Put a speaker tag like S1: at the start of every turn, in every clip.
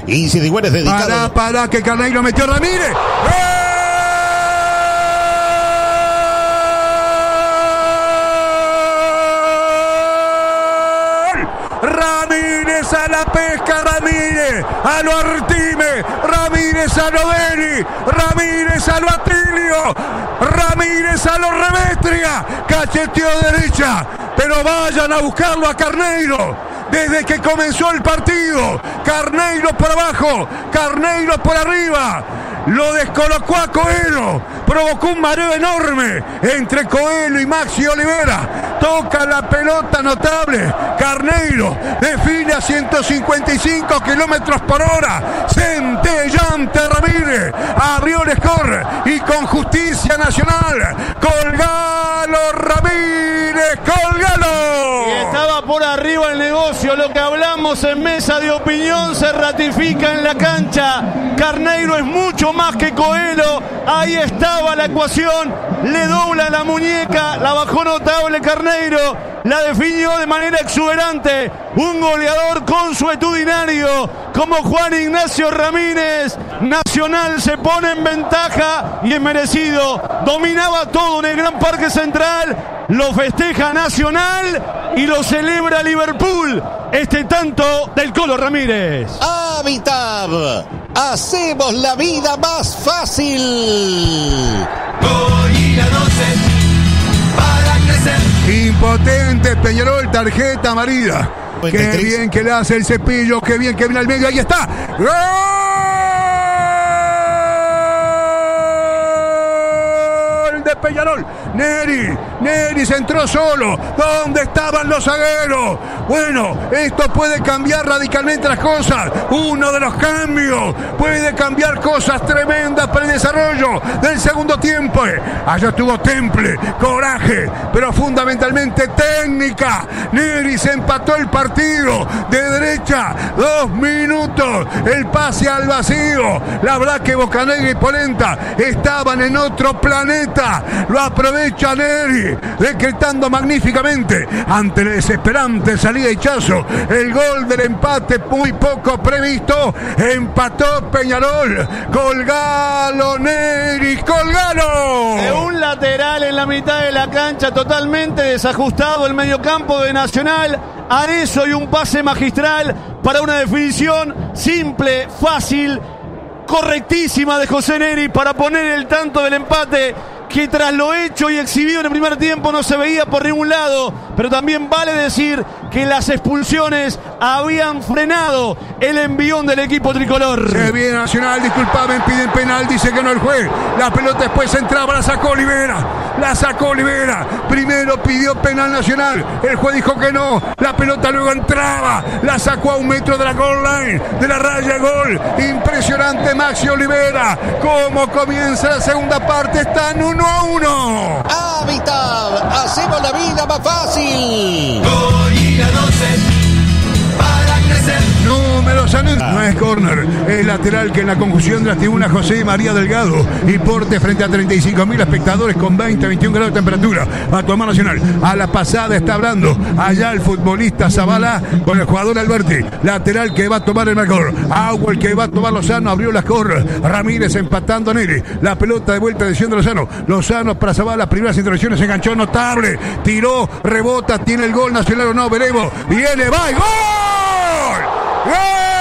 S1: Y si igual es dedicado.
S2: Para que Carneiro metió Ramírez. Ramírez a la pesca, Ramírez a lo Artime, Ramírez a lo Beni, Ramírez a lo Atilio, Ramírez a lo Remetria, cacheteó derecha, pero vayan a buscarlo a Carneiro. Desde que comenzó el partido, Carneiro por abajo, Carneiro por arriba, lo descolocó a Coelho, provocó un mareo enorme entre Coelho y Maxi Olivera, toca la pelota notable, Carneiro define a 155 kilómetros por hora, centellante Ramírez, abrió el score y con justicia nacional, colgalo Ramírez, colgalo.
S3: Y estaba por arriba el negocio, lo que hablamos en mesa de opinión se ratifica en la cancha. Carneiro es mucho más que Coelho, ahí estaba la ecuación, le dobla la muñeca, la bajó notable Carneiro, la definió de manera exuberante, un goleador consuetudinario como Juan Ignacio Ramírez. Nacional se pone en ventaja y es merecido, dominaba todo en el Gran Parque Central, lo festeja Nacional y lo celebra Liverpool, este tanto del Colo Ramírez.
S1: Habitab, hacemos la vida más fácil.
S4: Gorila 12 para crecer.
S2: Impotente Peñarol, tarjeta amarilla. Qué bien que le hace el Cepillo, qué bien que viene al medio, ahí está. ¡Gol de Peñarol! Neri se entró solo. ¿Dónde estaban los zagueros? Bueno, esto puede cambiar radicalmente las cosas. Uno de los cambios puede cambiar cosas tremendas para el desarrollo del segundo tiempo. Allá estuvo temple, coraje, pero fundamentalmente técnica. Neri se empató el partido de derecha, 2 minutos, el pase al vacío. La verdad que Bocanegra y Polenta estaban en otro planeta. Lo aprovecha Neri, decretando magníficamente ante la desesperante salida de Chazo el gol del empate muy poco previsto. Empató Peñarol. Colgalo Neri, colgalo.
S3: De un lateral en la mitad de la cancha, totalmente desajustado el mediocampo de Nacional. Arezzo y un pase magistral para una definición simple, fácil, correctísima de José Neri para poner el tanto del empate, que tras lo hecho y exhibido en el primer tiempo no se veía por ningún lado, pero también vale decir que las expulsiones habían frenado el envión del equipo tricolor.
S2: Se viene Nacional, disculpamen, piden penal, dice que no el juez. La pelota después entraba, la sacó Olivera. Primero pidió penal Nacional, el juez dijo que no, la pelota luego entraba, la sacó a 1 metro de la goal line, de la raya de gol. Impresionante Maxi Olivera. Cómo comienza la segunda parte, están 1-1.
S1: Habitab, hacemos la vida más fácil.
S4: Gorila 12 para crecer.
S2: Números no es córner, es lateral que en la conjunción de las tribunas José María Delgado y Porte frente a 35.000 espectadores con 20-21 grados de temperatura. Va a tomar Nacional, a la pasada está hablando allá el futbolista Zavala con el jugador Alberti, lateral que va a tomar el marcador, Agua el que va a tomar Lozano, abrió la corra, Ramírez empatando a Neri, la pelota de vuelta de Lozano para Zavala, primeras intervenciones, enganchó notable, tiró, rebota, tiene el gol Nacional o no, veremos, viene, va y ¡gol! ¡Gol!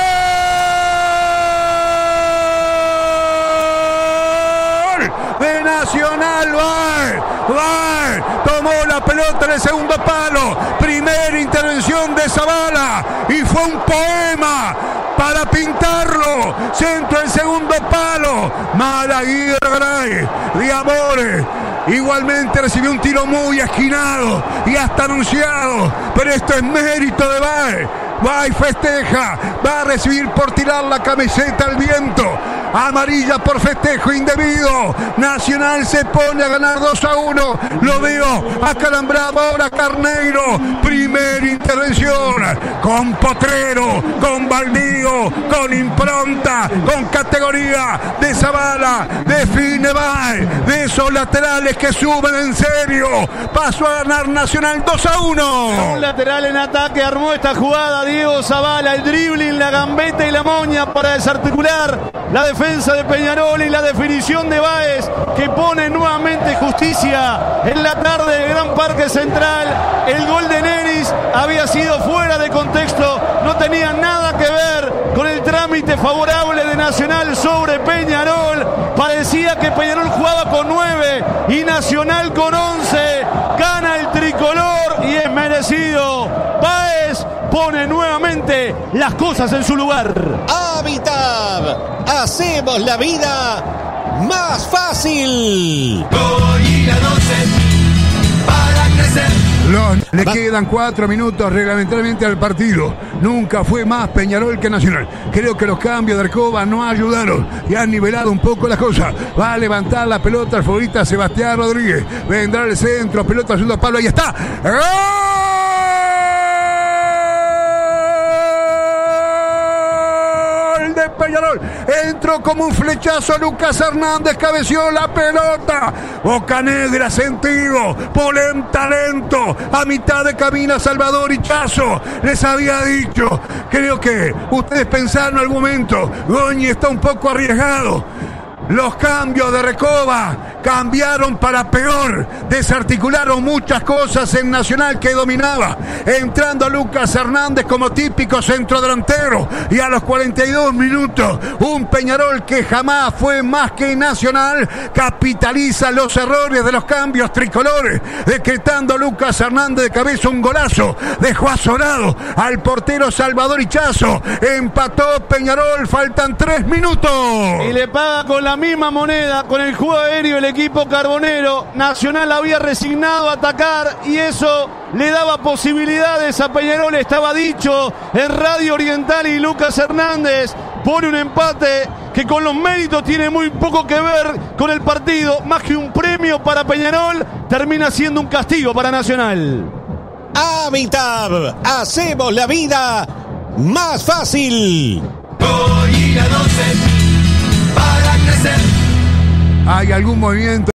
S2: De Nacional, va, tomó la pelota en el segundo palo, primera intervención de Zavala y fue un poema para pintarlo, centro del segundo palo, Malaguirre de Amores. Igualmente recibió un tiro muy esquinado y hasta anunciado, pero esto es mérito de Baez. Va y festeja, va a recibir por tirar la camiseta al viento. Amarilla por festejo indebido. Nacional se pone a ganar 2-1. Lo veo acalambrado ahora Carneiro. Primera intervención. Con potrero, con baldío, con impronta, con categoría de Zavala. Define Báez. De esos laterales que suben en serio. Pasó a ganar Nacional 2-1.
S3: Un lateral en ataque armó esta jugada Diego Zavala. El dribbling, la gambeta y la moña para desarticular la defensa de Peñarol y la definición de Báez, que pone nuevamente justicia en la tarde del Gran Parque Central. El gol de Neris había sido fuera de contexto, no tenía nada que ver con el trámite favorable de Nacional sobre Peñarol. Parecía que Peñarol jugaba con 9 y Nacional con 11. Gana el tricolor y es merecido. Báez pone nuevamente las cosas en su lugar.
S1: Habitab, hacemos la vida más fácil.
S4: Gorila 12 para crecer.
S2: Le quedan 4 minutos reglamentariamente al partido. Nunca fue más Peñarol que Nacional. Creo que los cambios de Recoba no ayudaron y han nivelado un poco las cosas. Va a levantar la pelota el futbolista Sebastián Rodríguez. Vendrá el centro, pelota al segundo palo. Ahí está. ¡Gol de Peñarol! Entró como un flechazo Lucas Hernández, cabeció la pelota. Bocanegra sentido, polenta lento, a mitad de cabina Salvador Ichazo. Les había dicho, creo que ustedes pensaron en algún momento, Goñi está un poco arriesgado. Los cambios de Recoba cambiaron para peor. Desarticularon muchas cosas en Nacional que dominaba. Entrando Lucas Hernández como típico centrodelantero. Y a los 42 minutos, un Peñarol que jamás fue más que Nacional capitaliza los errores de los cambios tricolores. Decretando Lucas Hernández de cabeza un golazo. Dejó azorado al portero Salvador Ichazo. Empató Peñarol, faltan 3 minutos.
S3: Y le paga con la misma moneda, con el juego aéreo el equipo carbonero. Nacional había resignado a atacar y eso le daba posibilidades a Peñarol. Estaba dicho en Radio Oriental y Lucas Hernández pone un empate que con los méritos tiene muy poco que ver con el partido. Más que un premio para Peñarol, termina siendo un castigo para Nacional.
S1: Habitab, hacemos la vida más fácil.
S4: Gorila 12 para crecer.
S2: ¿Hay algún movimiento